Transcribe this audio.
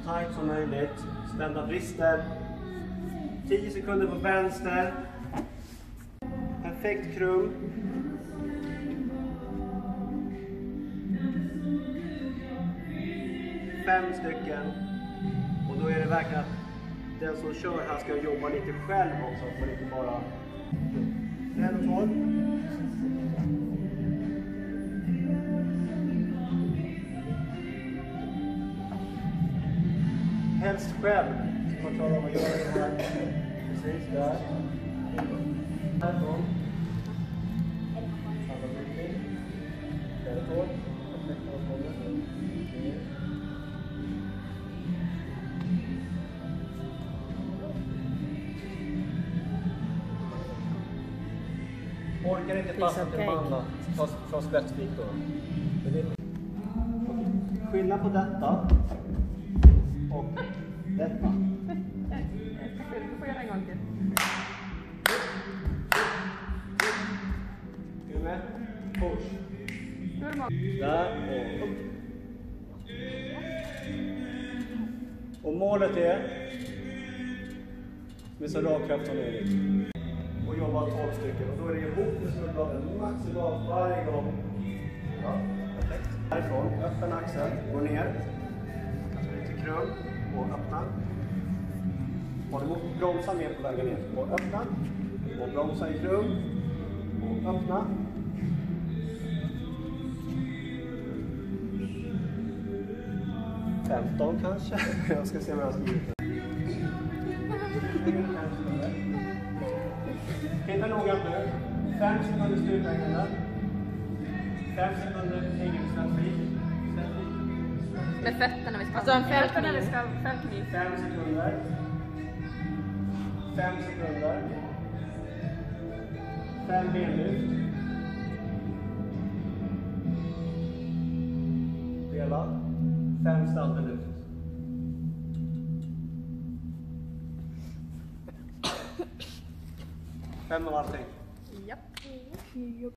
tight som möjligt. Spända brister. 10 sekunder på vänster. Perfekt krum. Fem stycken. Och då är det verkligen att den som kör här ska jobba lite själv också. Så man inte bara... 1 och 12. Helst själv. Så man klarar av att göra det här. Precis där. Härifrån. Andra brytning. 1 och 12. Orkar inte passa till de andra. Ta spetsvik då. Skillnad på detta och detta. Du får göra en gång till. Är du med? Push. Där och upp. Och målet är med så rak kraft som möjligt. Och jobba 12 stycken. Och då är det ihop med skulderbladen maximalt varje gång. Ja, perfekt. Härifrån, öppen axel, gå ner. Alltså lite krum och öppna. Och du bromsar mer på vägen ner. Och öppna. Och bromsa i krum. Och öppna. $15 kanske. Jag ska se vad jag har skrivit. Titta noga nu. 5 sekunder styrpengarna. 5 sekunder egen strategi. Med fötterna vi ska Alltså en fältkniv. 5 sekunder. 5 sekunder. 5 benlyft. Dela. 5 standardlyft. 5 av allting. Japp.